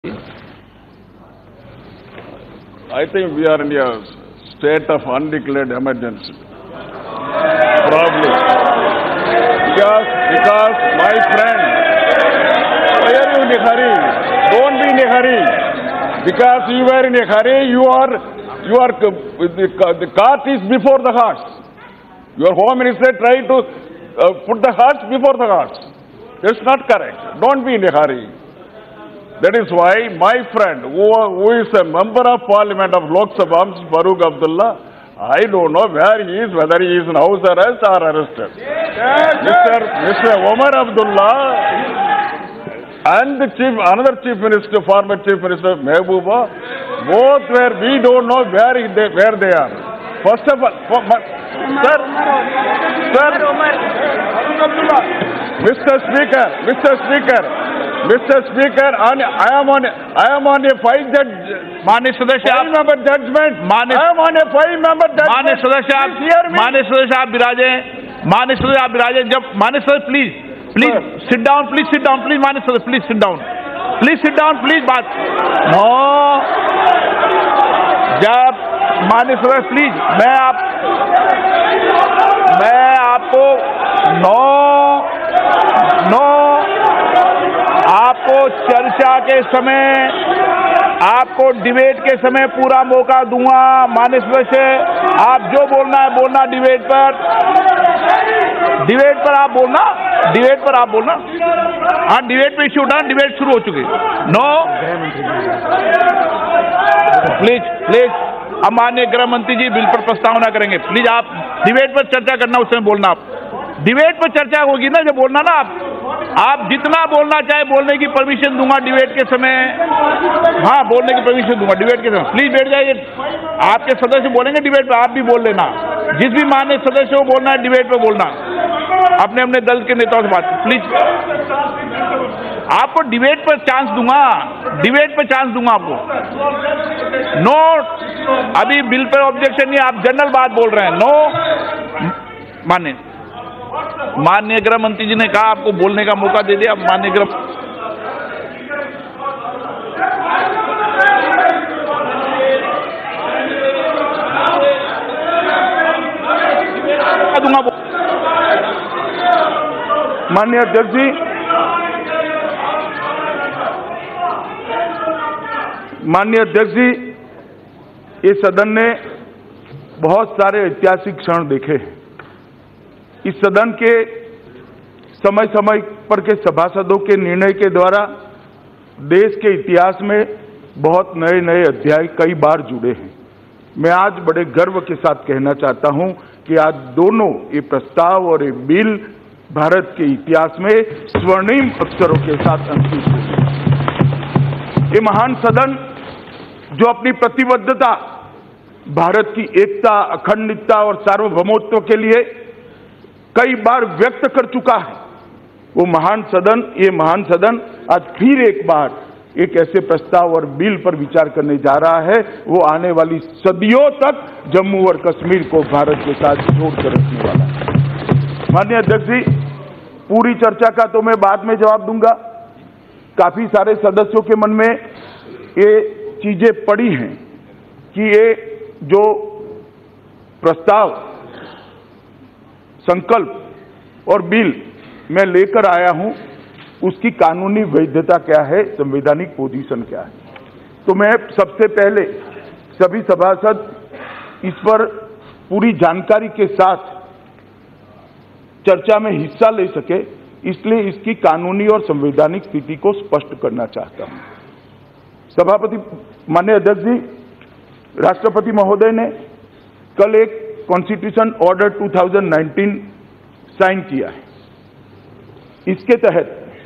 I think we are in a state of undeclared emergency. Probably. Because my friend, why are you in a hurry? Don't be in a hurry. Because you are in a hurry, the cart is before the horse. Your Home Minister tried to put the horse before the horse. That's not correct. Don't be in a hurry. That is why my friend, who is a member of Parliament of Lok Sabha, Farooq Abdullah, I don't know where he is, whether he is in house arrest or arrested. Mr. Omar Abdullah and another chief minister, former chief minister Mehbooba, both were, we don't know where they are. First of all, sir, Mr. Speaker, I am on a 5-judge. माननीय सदस्य member judgment. I am on a 5-member judgment. माननीय सदस्य आप विराजे जब माननीय सदस्य please sit down please माननीय सदस्य प्लीज सिट डाउन प्लीज बात नो जब माननीय सदस्य प्लीज मैं आपको आपको चर्चा के समय आपको डिबेट के समय पूरा मौका दूंगा। माननीय सदस्य आप जो बोलना है बोलना डिबेट पर आप बोलना हाँ डिबेट पे इश्यू उठाना डिबेट शुरू हो चुकी नो प्लीज अब माननीय गृह मंत्री जी बिल पर प्रस्तावना करेंगे। प्लीज आप डिबेट पर चर्चा करना उस समय बोलना। आप डिबेट पर चर्चा होगी ना जब बोलना ना आप जितना बोलना चाहे बोलने की परमिशन दूंगा डिबेट के समय। हाँ बोलने की परमिशन दूंगा डिबेट के समय। प्लीज बैठ जाइए। आपके सदस्य बोलेंगे डिबेट पर आप भी बोल लेना। जिस भी माननीय सदस्य को बोलना है डिबेट पर बोलना। अपने दल के नेताओं से बात प्लीज आपको डिबेट पर चांस दूंगा आपको। नो अभी बिल पर ऑब्जेक्शन नहीं आप जनरल बात बोल रहे हैं। नो माननीय गृह मंत्री जी ने कहा आपको बोलने का मौका दे दिया। माननीय गृह दूंगा। माननीय अध्यक्ष जी, इस सदन ने बहुत सारे ऐतिहासिक क्षण देखे हैं। इस सदन के समय समय पर के सभासदों के निर्णय के द्वारा देश के इतिहास में बहुत नए अध्याय कई बार जुड़े हैं। मैं आज बड़े गर्व के साथ कहना चाहता हूं कि आज दोनों ये प्रस्ताव और ये बिल भारत के इतिहास में स्वर्णिम अक्षरों के साथ अंकित हुए। ये महान सदन जो अपनी प्रतिबद्धता भारत की एकता, अखंडता और सार्वभौमत्व के लिए कई बार व्यक्त कर चुका है, ये महान सदन आज फिर एक बार एक ऐसे प्रस्ताव और बिल पर विचार करने जा रहा है वो आने वाली सदियों तक जम्मू और कश्मीर को भारत के साथ जोड़कर रखने वाला है। माननीय अध्यक्ष जी, पूरी चर्चा का तो मैं बाद में जवाब दूंगा। काफी सारे सदस्यों के मन में ये चीजें पड़ी हैं कि ये जो प्रस्ताव, संकल्प और बिल मैं लेकर आया हूं उसकी कानूनी वैधता क्या है, संवैधानिक पोजीशन क्या है। तो मैं सबसे पहले सभी सभासद इस पर पूरी जानकारी के साथ चर्चा में हिस्सा ले सके, इसलिए इसकी कानूनी और संवैधानिक स्थिति को स्पष्ट करना चाहता हूं। सभापति माननीय अध्यक्ष जी, राष्ट्रपति महोदय ने कल एक कॉन्स्टिट्यूशन ऑर्डर 2019 साइन किया है। इसके तहत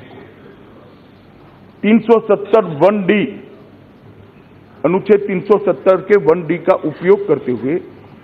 370(1)D अनुच्छेद 370 के 1D का उपयोग करते हुए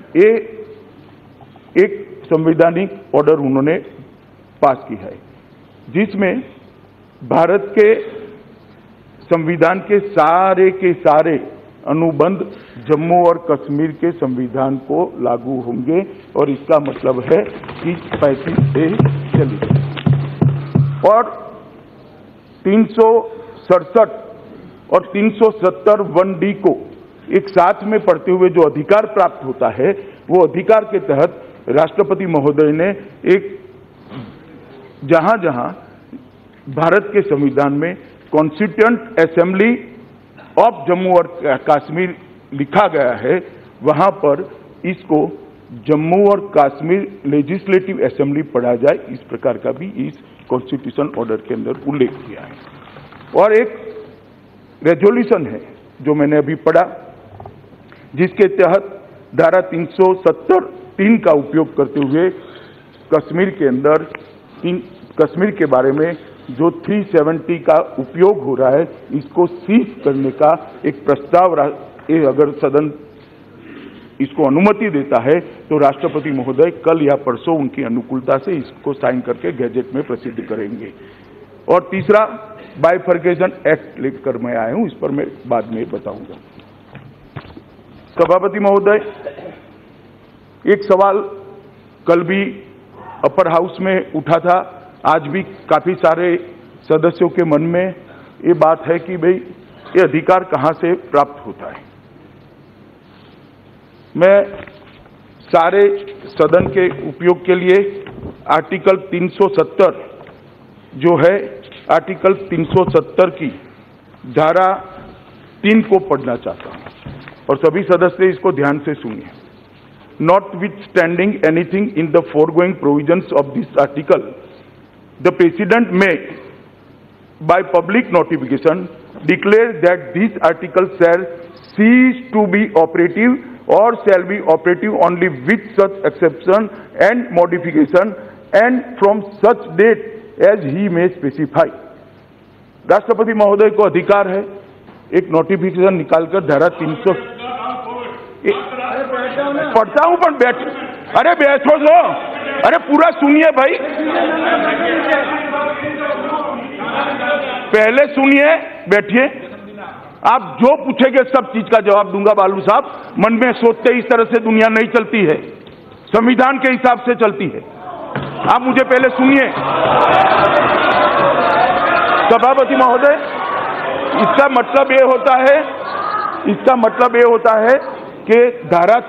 एक संवैधानिक ऑर्डर उन्होंने पास किया है, जिसमें भारत के संविधान के सारे अनुबंध जम्मू और कश्मीर के संविधान को लागू होंगे और इसका मतलब है कि 35A चलेगी और 367 और 370(1)D को एक साथ में पढ़ते हुए जो अधिकार प्राप्त होता है, वो अधिकार के तहत राष्ट्रपति महोदय ने एक जहां जहां भारत के संविधान में कॉन्स्टिट्यूएंट असेंबली ऑफ जम्मू और कश्मीर लिखा गया है, वहां पर इसको जम्मू और कश्मीर लेजिस्लेटिव असेंबली पढ़ा जाए, इस प्रकार का भी इस कॉन्स्टिट्यूशन ऑर्डर के अंदर उल्लेख किया है। और एक रेजोल्यूशन है जो मैंने अभी पढ़ा, जिसके तहत धारा 370(3) का उपयोग करते हुए कश्मीर के अंदर कश्मीर के बारे में जो 370 का उपयोग हो रहा है, इसको सीज करने का एक प्रस्ताव अगर सदन इसको अनुमति देता है तो राष्ट्रपति महोदय कल या परसों उनकी अनुकूलता से इसको साइन करके गैजेट में प्रसिद्ध करेंगे। और तीसरा, बाइफर्केशन एक्ट लेकर मैं आया हूं, इस पर मैं बाद में बताऊंगा। सभापति महोदय, एक सवाल कल भी अपर हाउस में उठा था, आज भी काफी सारे सदस्यों के मन में ये बात है कि भाई ये अधिकार कहां से प्राप्त होता है। मैं सारे सदन के उपयोग के लिए आर्टिकल 370 जो है, आर्टिकल 370 की धारा 3 को पढ़ना चाहता हूं और सभी सदस्य इसको ध्यान से सुनिए। Notwithstanding anything in the foregoing provisions of this article, the President may, by public notification, declare that this article shall cease to be operative or shall be operative only with such exception and modification and from such date as he may specify. राष्ट्रपति महोदय को अधिकार है एक notification निकालकर धारा 300 पढ़ता हूं पर बैठ, अरे बैठो तो, अरे पूरा सुनिए भाई, पहले सुनिए, बैठिए। आप जो पूछेंगे सब चीज का जवाब दूंगा बालू साहब। मन में सोचते इस तरह से दुनिया नहीं चलती है, संविधान के हिसाब से चलती है। आप मुझे पहले सुनिए। सभापति महोदय, इसका मतलब ये होता है कि धारा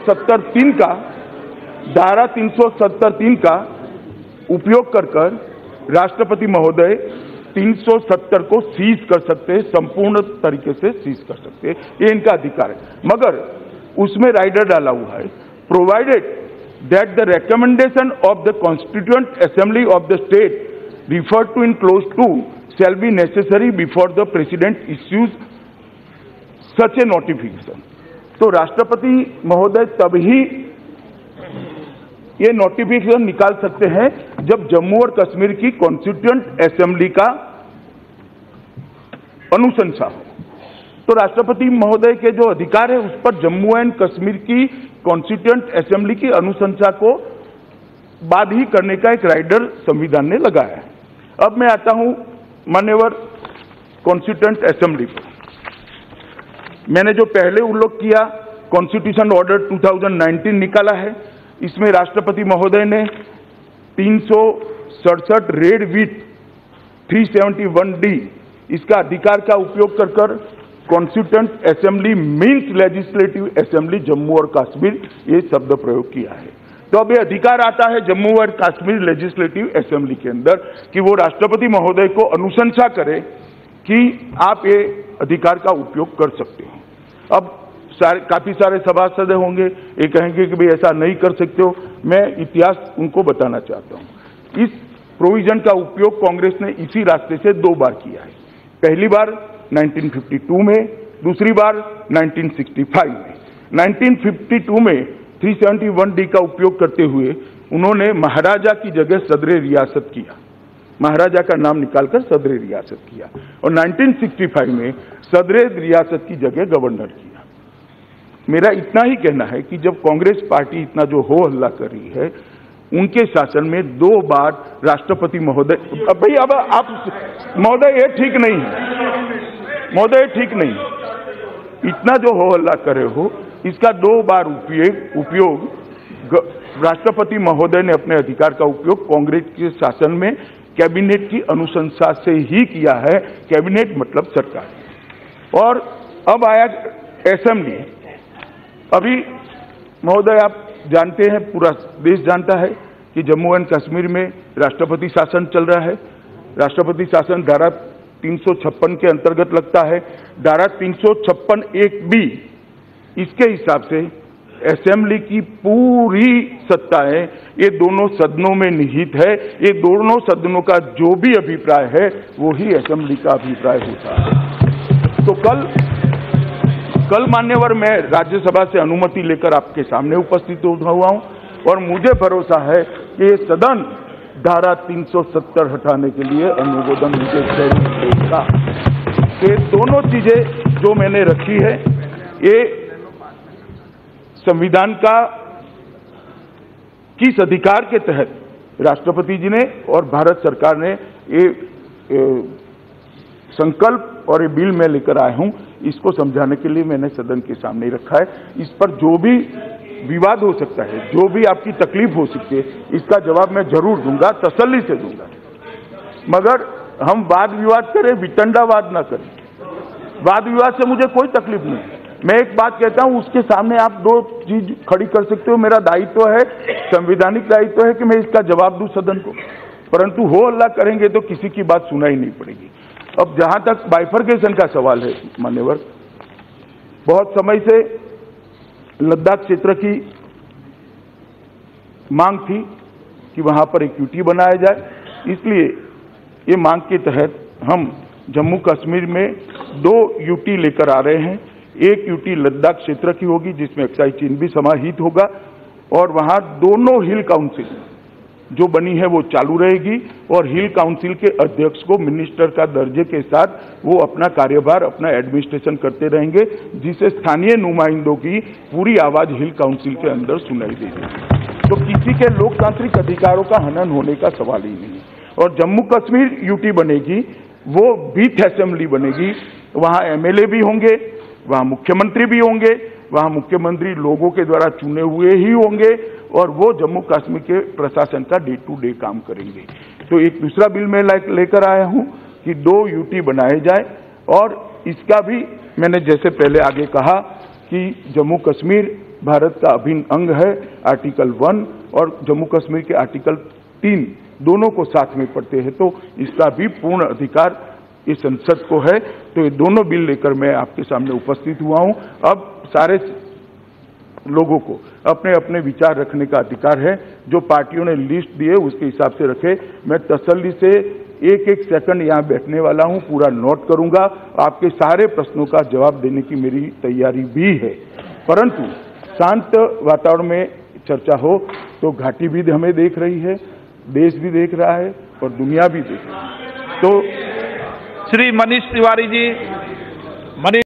370(3) का उपयोग कर राष्ट्रपति महोदय 370 को सीज कर सकते हैं, संपूर्ण तरीके से सीज कर सकते हैं, ये इनका अधिकार है। मगर उसमें राइडर डाला हुआ है, provided that the recommendation of the constituent assembly of the state referred to in clause 2 shall be necessary before the president issues such a notification. तो राष्ट्रपति महोदय तभी ये नोटिफिकेशन निकाल सकते हैं जब जम्मू और कश्मीर की कॉन्स्टिट्यूएंट असेंबली का अनुशंसा हो। तो राष्ट्रपति महोदय के जो अधिकार है उस पर जम्मू एंड कश्मीर की कॉन्स्टिट्यूएंट असेंबली की अनुशंसा को बाद ही करने का एक राइडर संविधान ने लगाया है। अब मैं आता हूं मान्यवर कॉन्स्टिट्यूएंट असेंबली पर। मैंने जो पहले उल्लेख किया, कॉन्स्टिट्यूशन ऑर्डर 2019 निकाला है, इसमें राष्ट्रपति महोदय ने 367 रेड विथ 371(d) इसका अधिकार का उपयोग कर constituent assembly means legislative assembly Jammu और कश्मीर ये शब्द प्रयोग किया है। तो अब ये अधिकार आता है जम्मू और कश्मीर लेजिस्लेटिव असेंबली के अंदर कि वो राष्ट्रपति महोदय को अनुशंसा करे कि आप ये अधिकार का उपयोग कर सकते हो। अब काफी सारे सभासद होंगे, ये कहेंगे कि भाई ऐसा नहीं कर सकते हो। मैं इतिहास उनको बताना चाहता हूं। इस प्रोविजन का उपयोग कांग्रेस ने इसी रास्ते से 2 बार किया है। पहली बार 1952 में, दूसरी बार 1965 में। 1952 में 371(d) का उपयोग करते हुए उन्होंने महाराजा की जगह सदर रियासत किया, महाराजा का नाम निकालकर सदर रियासत किया, और 1965 में सदर रियासत की जगह गवर्नर किया। मेरा इतना ही कहना है कि जब कांग्रेस पार्टी इतना जो हो हल्ला कर रही है, उनके शासन में 2 बार राष्ट्रपति महोदय, भाई अब आप महोदय ये ठीक नहीं है, महोदय ठीक नहीं, इतना जो हो हल्ला करे हो, इसका 2 बार उपयोग राष्ट्रपति महोदय ने अपने अधिकार का उपयोग कांग्रेस के शासन में कैबिनेट की अनुशंसा से ही किया है। कैबिनेट मतलब सरकार। और अब आया असेंबली। अभी महोदय आप जानते हैं, पूरा देश जानता है कि जम्मू एंड कश्मीर में राष्ट्रपति शासन चल रहा है। राष्ट्रपति शासन धारा 356 के अंतर्गत लगता है। धारा 356(1)(b) इसके हिसाब से असेंबली की पूरी सत्ताएं ये दोनों सदनों में निहित है। ये दोनों सदनों का जो भी अभिप्राय है वो ही असेंबली का अभिप्राय होता है। तो कल मान्यवर मैं राज्यसभा से अनुमति लेकर आपके सामने उपस्थित हुआ हूं और मुझे भरोसा है कि ये सदन धारा 370 हटाने के लिए अनुमोदन मुझे जरूर देगा। ये दोनों चीजें जो मैंने रखी है ये संविधान का किस अधिकार के तहत राष्ट्रपति जी ने और भारत सरकार ने ये संकल्प और ये बिल में लेकर आया हूं, इसको समझाने के लिए मैंने सदन के सामने रखा है। इस पर जो भी विवाद हो सकता है, जो भी आपकी तकलीफ हो सकती है, इसका जवाब मैं जरूर दूंगा, तसल्ली से दूंगा। मगर हम वाद विवाद करें, वितंडावाद ना करें। वाद विवाद से मुझे कोई तकलीफ नहीं है। मैं एक बात कहता हूं, उसके सामने आप दो चीज खड़ी कर सकते हो। मेरा दायित्व है, संवैधानिक दायित्व है कि मैं इसका जवाब दूं सदन को, परंतु हो हल्ला करेंगे तो किसी की बात सुनाई नहीं पड़ेगी। अब जहां तक बाइफरकेशन का सवाल है मान्यवर, बहुत समय से लद्दाख क्षेत्र की मांग थी कि वहां पर एक यूटी बनाया जाए। इसलिए ये मांग के तहत हम जम्मू कश्मीर में 2 यूटी लेकर आ रहे हैं। एक यूटी लद्दाख क्षेत्र की होगी जिसमें अक्साई चीन भी समाहित होगा और वहां दोनों हिल काउंसिल जो बनी है वो चालू रहेगी और हिल काउंसिल के अध्यक्ष को मिनिस्टर का दर्जे के साथ वो अपना कार्यभार, अपना एडमिनिस्ट्रेशन करते रहेंगे, जिससे स्थानीय नुमाइंदों की पूरी आवाज हिल काउंसिल के अंदर सुनाई देगी। तो किसी के लोकतांत्रिक अधिकारों का हनन होने का सवाल ही नहीं है। और जम्मू कश्मीर यूटी बनेगी, वो बीट असेंबली बनेगी, वहां एमएलए भी होंगे, वहां मुख्यमंत्री भी होंगे, वहां मुख्यमंत्री लोगों के द्वारा चुने हुए ही होंगे और वो जम्मू कश्मीर के प्रशासन का डे टू डे काम करेंगे। तो एक दूसरा बिल मैं लेकर आया हूं कि 2 यूटी बनाए जाए और इसका भी मैंने जैसे पहले आगे कहा कि जम्मू कश्मीर भारत का अभिन्न अंग है। आर्टिकल 1 और जम्मू कश्मीर के आर्टिकल 3 दोनों को साथ में पढ़ते हैं, तो इसका भी पूर्ण अधिकार इस संसद को है। तो ये दोनों बिल लेकर मैं आपके सामने उपस्थित हुआ हूं। अब सारे लोगों को अपने अपने विचार रखने का अधिकार है। जो पार्टियों ने लिस्ट दी है उसके हिसाब से रखे। मैं तसल्ली से एक सेकंड यहाँ बैठने वाला हूँ, पूरा नोट करूंगा। आपके सारे प्रश्नों का जवाब देने की मेरी तैयारी भी है, परंतु शांत वातावरण में चर्चा हो। तो घाटी भी हमें देख रही है, देश भी देख रहा है और दुनिया भी देख रही है। तो श्री मनीष तिवारी जी,